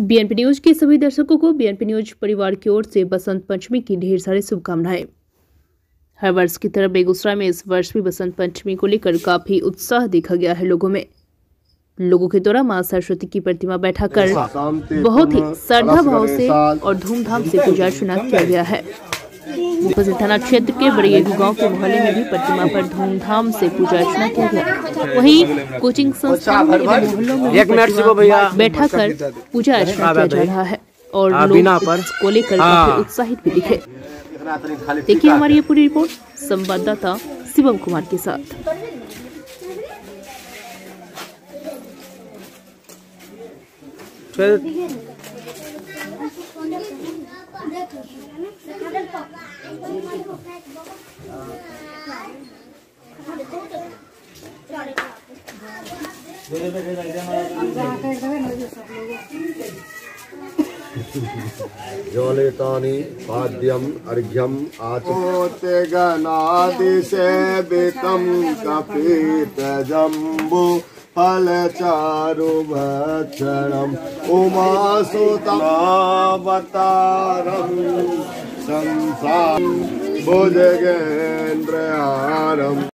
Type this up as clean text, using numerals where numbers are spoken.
BNP news के सभी दर्शकों को बीएनपी न्यूज परिवार की ओर से बसंत पंचमी की ढेर सारी शुभकामनाएं। हर वर्ष की तरह बेगूसराय में इस वर्ष भी बसंत पंचमी को लेकर काफी उत्साह देखा गया है। लोगों के द्वारा मां सरस्वती की प्रतिमा बैठाकर बहुत ही श्रद्धा भाव से और धूमधाम से पूजा अर्चना किया गया है। उपजिला थाना क्षेत्र के बड़े गांव के मोहल्ले में भी प्रतिमा पर धूमधाम से पूजा अर्चना किया गया। वहीं कोचिंग संस्थानों एवं मोहल्लों में भी बैठाकर पूजा अर्चना किया जा रहा है और लोग इसको लेकर काफी उत्साहित भी दिखे। देखिए हमारी ये पूरी रिपोर्ट संवाददाता शिवम कुमार के साथ। ज्वलितानि पाद्यम अर्घ्यम आचमोते गणादिसेवितं कपितजम्बु फलचारुभक्षणम् उमासुतावतारं संसार भुजगेन्द्रहारम्।